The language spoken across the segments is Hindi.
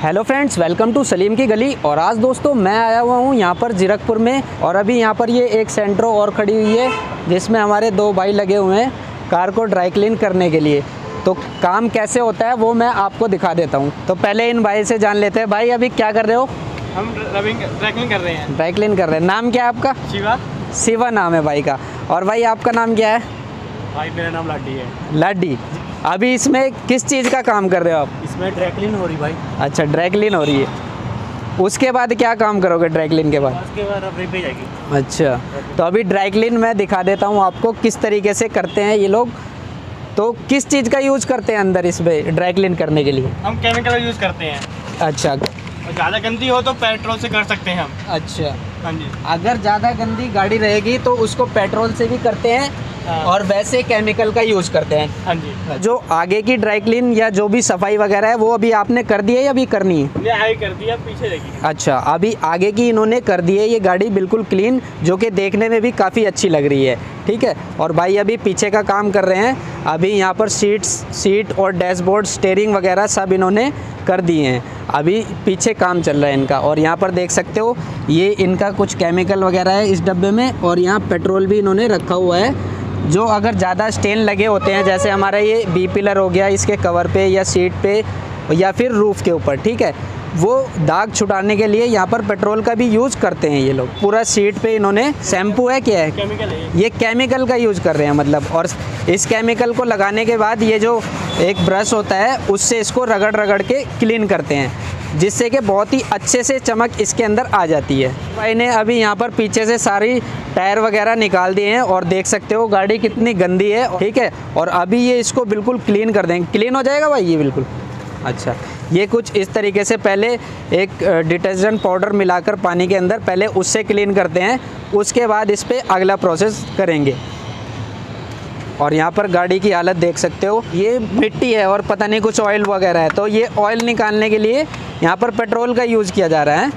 Hello friends, welcome to Salim की गली। और आज दोस्तों मैं आया हुआ हूँ यहाँ पर जीरकपुर में, और अभी यहाँ पर ये एक सेंट्रो और खड़ी हुई है जिसमें हमारे दो भाई लगे हुए हैं कार को ड्राई क्लीन करने के लिए। तो काम कैसे होता है वो मैं आपको दिखा देता हूँ। तो पहले इन भाई से जान लेते हैं। भाई अभी क्या कर रहे हो? हम ड्राई क्लीन कर रहे हैं। ड्राई क्लीन कर रहे हैं। नाम क्या है आपका? शिवा। शिवा नाम है भाई का। और भाई आपका नाम क्या है? भाई मेरा नाम लाडी है। लाडी। अभी इसमें किस चीज़ का काम कर रहे हो आप? इसमें ड्राई क्लीन हो रही भाई। अच्छा, ड्राई क्लीन हो रही है। उसके बाद क्या काम करोगे ड्राई क्लीन के बाद? उसके बाद अब पे जाएगी। अच्छा, तो अभी ड्राई क्लीन मैं दिखा देता हूँ आपको किस तरीके से करते हैं ये लोग। तो किस चीज़ का यूज़ करते हैं अंदर इसमें ड्राई क्लीन करने के लिए? हम केमिकल यूज़ करते हैं। अच्छा, और ज़्यादा गंदी हो तो पेट्रोल से कर सकते हैं हम। अच्छा। हाँ जी। अगर ज़्यादा गंदी गाड़ी रहेगी तो उसको पेट्रोल से भी करते हैं। हाँ। और वैसे केमिकल का यूज़ करते हैं। हाँ जी। जो आगे की ड्राई क्लीन या जो भी सफाई वगैरह है वो अभी आपने कर दी है या अभी करनी है? ये आगे कर दिया, पीछे रहेगी। अच्छा, अभी आगे की इन्होंने कर दी है ये गाड़ी बिल्कुल क्लीन, जो कि देखने में भी काफ़ी अच्छी लग रही है। ठीक है। और भाई अभी पीछे का काम कर रहे हैं। अभी यहाँ पर सीट और डैशबोर्ड, स्टीयरिंग वगैरह सब इन्होंने कर दिए हैं। अभी पीछे काम चल रहा है इनका। और यहाँ पर देख सकते हो ये इनका कुछ केमिकल वगैरह है इस डब्बे में, और यहाँ पेट्रोल भी इन्होंने रखा हुआ है। जो अगर ज़्यादा स्टेन लगे होते हैं, जैसे हमारा ये बी पिलर हो गया, इसके कवर पे या सीट पे या फिर रूफ़ के ऊपर, ठीक है, वो दाग छुटाने के लिए यहाँ पर पेट्रोल का भी यूज़ करते हैं ये लोग। पूरा सीट पे इन्होंने शैम्पू है, क्या है, केमिकल है ये केमिकल का यूज़ कर रहे हैं मतलब। और इस केमिकल को लगाने के बाद ये जो एक ब्रश होता है उससे इसको रगड़ रगड़ के क्लीन करते हैं, जिससे कि बहुत ही अच्छे से चमक इसके अंदर आ जाती है। भाई ने अभी यहाँ पर पीछे से सारी टायर वगैरह निकाल दिए हैं और देख सकते हो गाड़ी कितनी गंदी है। ठीक है। और अभी ये इसको बिल्कुल क्लीन कर देंगे। क्लीन हो जाएगा भाई ये बिल्कुल। अच्छा, ये कुछ इस तरीके से पहले एक डिटर्जेंट पाउडर मिलाकर पानी के अंदर पहले उससे क्लीन करते हैं, उसके बाद इस पर अगला प्रोसेस करेंगे। और यहाँ पर गाड़ी की हालत देख सकते हो, ये मिट्टी है और पता नहीं कुछ ऑयल वगैरह है, तो ये ऑयल निकालने के लिए यहाँ पर पेट्रोल का यूज़ किया जा रहा है।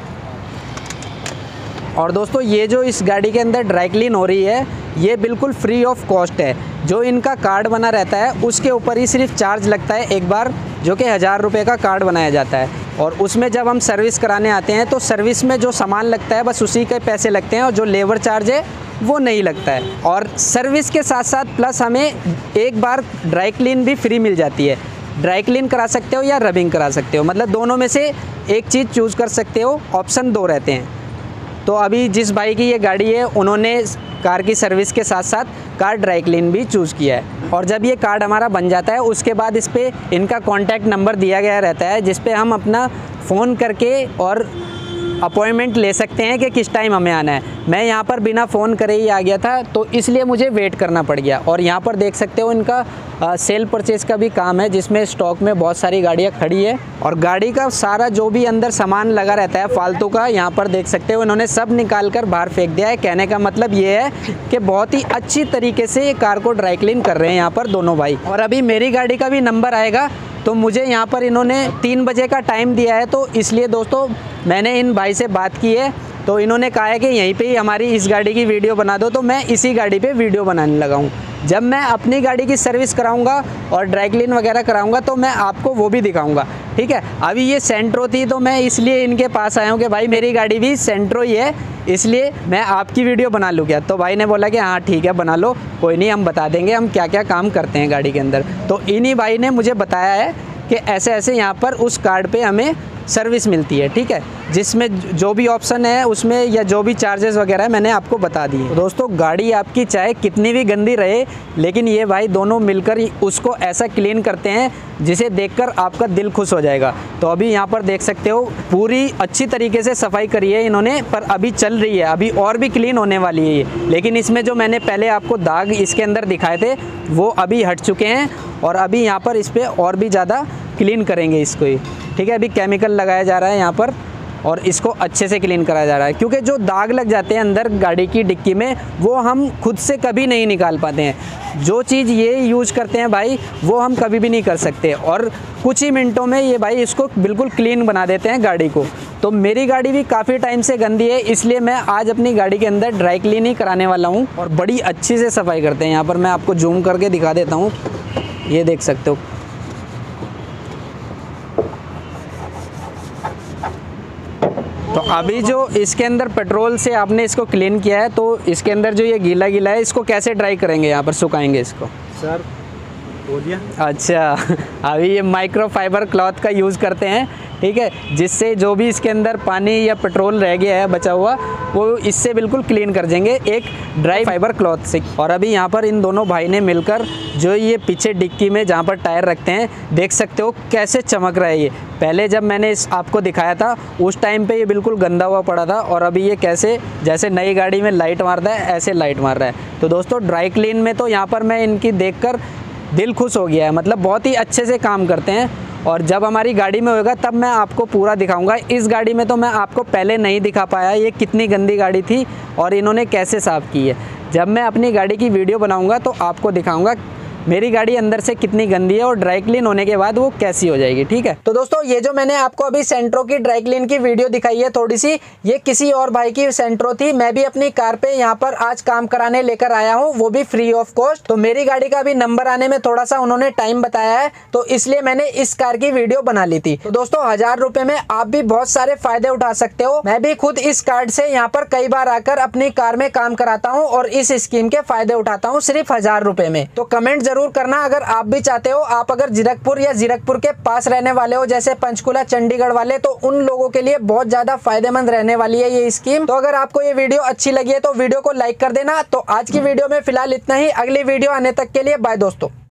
और दोस्तों ये जो इस गाड़ी के अंदर ड्राई क्लीन हो रही है ये बिल्कुल फ्री ऑफ कॉस्ट है। जो इनका कार्ड बना रहता है उसके ऊपर ही सिर्फ चार्ज लगता है एक बार, जो कि 1000 रुपये का कार्ड बनाया जाता है। और उसमें जब हम सर्विस कराने आते हैं तो सर्विस में जो सामान लगता है बस उसी के पैसे लगते हैं, और जो लेबर चार्ज है वो नहीं लगता है। और सर्विस के साथ साथ प्लस हमें एक बार ड्राई क्लीन भी फ्री मिल जाती है। ड्राई क्लीन करा सकते हो या रबिंग करा सकते हो, मतलब दोनों में से एक चीज़ चूज़ कर सकते हो, ऑप्शन 2 रहते हैं। तो अभी जिस भाई की ये गाड़ी है उन्होंने कार की सर्विस के साथ साथ कार ड्राई क्लीन भी चूज़ किया है। और जब ये कार्ड हमारा बन जाता है उसके बाद इस पर इनका कॉन्टैक्ट नंबर दिया गया रहता है, जिस पे हम अपना फ़ोन करके और अपॉइंटमेंट ले सकते हैं कि किस टाइम हमें आना है। मैं यहाँ पर बिना फ़ोन करे ही आ गया था, तो इसलिए मुझे वेट करना पड़ गया। और यहाँ पर देख सकते हो इनका सेल परचेज़ का भी काम है, जिसमें स्टॉक में बहुत सारी गाड़ियाँ खड़ी है। और गाड़ी का सारा जो भी अंदर सामान लगा रहता है फालतू का, यहाँ पर देख सकते हो इन्होंने सब निकाल कर बाहर फेंक दिया है। कहने का मतलब ये है कि बहुत ही अच्छी तरीके से ये कार को ड्राई क्लीन कर रहे हैं यहाँ पर दोनों भाई। और अभी मेरी गाड़ी का भी नंबर आएगा, तो मुझे यहाँ पर इन्होंने 3 बजे का टाइम दिया है, तो इसलिए दोस्तों मैंने इन भाई से बात की है। तो इन्होंने कहा है कि यहीं पे ही हमारी इस गाड़ी की वीडियो बना दो, तो मैं इसी गाड़ी पे वीडियो बनाने लगा हूँ। जब मैं अपनी गाड़ी की सर्विस कराऊंगा और ड्राई क्लीन वगैरह कराऊंगा तो मैं आपको वो भी दिखाऊंगा। ठीक है। अभी ये सेंट्रो थी तो मैं इसलिए इनके पास आया हूँ कि भाई मेरी गाड़ी भी सेंट्रो ही है, इसलिए मैं आपकी वीडियो बना लूँ क्या। तो भाई ने बोला कि हाँ ठीक है बना लो, कोई नहीं, हम बता देंगे हम क्या क्या काम करते हैं गाड़ी के अंदर। तो इन्हीं भाई ने मुझे बताया है कि ऐसे ऐसे यहाँ पर उस कार्ड पे हमें सर्विस मिलती है। ठीक है। जिसमें जो भी ऑप्शन है उसमें या जो भी चार्जेस वगैरह है मैंने आपको बता दिए। तो दोस्तों गाड़ी आपकी चाहे कितनी भी गंदी रहे, लेकिन ये भाई दोनों मिलकर उसको ऐसा क्लीन करते हैं जिसे देखकर आपका दिल खुश हो जाएगा। तो अभी यहाँ पर देख सकते हो पूरी अच्छी तरीके से सफाई करी है इन्होंने, पर अभी चल रही है, अभी और भी क्लीन होने वाली है ये। लेकिन इसमें जो मैंने पहले आपको दाग इसके अंदर दिखाए थे वो अभी हट चुके हैं, और अभी यहाँ पर इस पर और भी ज़्यादा क्लीन करेंगे इसको ही। ठीक है। अभी केमिकल लगाया जा रहा है यहाँ पर और इसको अच्छे से क्लीन कराया जा रहा है, क्योंकि जो दाग लग जाते हैं अंदर गाड़ी की डिक्की में वो हम खुद से कभी नहीं निकाल पाते हैं। जो चीज़ ये यूज़ करते हैं भाई वो हम कभी भी नहीं कर सकते, और कुछ ही मिनटों में ये भाई इसको बिल्कुल क्लीन बना देते हैं गाड़ी को। तो मेरी गाड़ी भी काफ़ी टाइम से गंदी है, इसलिए मैं आज अपनी गाड़ी के अंदर ड्राई क्लीन ही कराने वाला हूँ। और बड़ी अच्छी से सफाई करते हैं। यहाँ पर मैं आपको जूम करके दिखा देता हूँ, ये देख सकते हो। तो अभी जो इसके अंदर पेट्रोल से आपने इसको क्लीन किया है, तो इसके अंदर जो ये गीला गीला है इसको कैसे ड्राई करेंगे, यहाँ पर सुखाएंगे इसको? सर बोलिए। अच्छा, अभी ये माइक्रो फाइबर क्लॉथ का यूज़ करते हैं, ठीक है, जिससे जो भी इसके अंदर पानी या पेट्रोल रह गया है बचा हुआ, वो इससे बिल्कुल क्लीन कर देंगे एक ड्राई फाइबर क्लॉथ से। और अभी यहाँ पर इन दोनों भाई ने मिलकर जो ये पीछे डिक्की में जहाँ पर टायर रखते हैं, देख सकते हो कैसे चमक रहा है ये। पहले जब मैंने आपको दिखाया था उस टाइम पे ये बिल्कुल गंदा हुआ पड़ा था, और अभी ये कैसे जैसे नई गाड़ी में लाइट मारता है ऐसे लाइट मार रहा है। तो दोस्तों ड्राई क्लीन में तो यहाँ पर मैं इनकी देखकर दिल खुश हो गया है, मतलब बहुत ही अच्छे से काम करते हैं। और जब हमारी गाड़ी में होगा तब मैं आपको पूरा दिखाऊंगा। इस गाड़ी में तो मैं आपको पहले नहीं दिखा पाया ये कितनी गंदी गाड़ी थी और इन्होंने कैसे साफ़ की है। जब मैं अपनी गाड़ी की वीडियो बनाऊंगा तो आपको दिखाऊंगा मेरी गाड़ी अंदर से कितनी गंदी है और ड्राई क्लीन होने के बाद वो कैसी हो जाएगी, ठीक है। तो दोस्तों ये जो मैंने आपको अभी सेंट्रो की ड्राई क्लीन की वीडियो दिखाई है थोड़ी सी, ये किसी और भाई की सेंट्रो थी। मैं भी अपनी कार पे यहाँ पर आज काम कराने लेकर आया हूँ, वो भी फ्री ऑफ कॉस्ट। तो मेरी गाड़ी का भी नंबर आने में थोड़ा सा उन्होंने टाइम बताया है, तो इसलिए मैंने इस कार की वीडियो बना ली थी। तो दोस्तों 1000 रुपए में आप भी बहुत सारे फायदे उठा सकते हो। मैं भी खुद इस कार्ड से यहाँ पर कई बार आकर अपनी कार में काम कराता हूँ और इस स्कीम के फायदे उठाता हूँ सिर्फ 1000 रुपए में। तो कमेंट जरूर करना अगर आप भी चाहते हो। आप अगर जीरकपुर या जीरकपुर के पास रहने वाले हो, जैसे पंचकुला चंडीगढ़ वाले, तो उन लोगों के लिए बहुत ज्यादा फायदेमंद रहने वाली है ये स्कीम। तो अगर आपको ये वीडियो अच्छी लगी है तो वीडियो को लाइक कर देना। तो आज की वीडियो में फिलहाल इतना ही। अगली वीडियो आने तक के लिए बाय दोस्तों।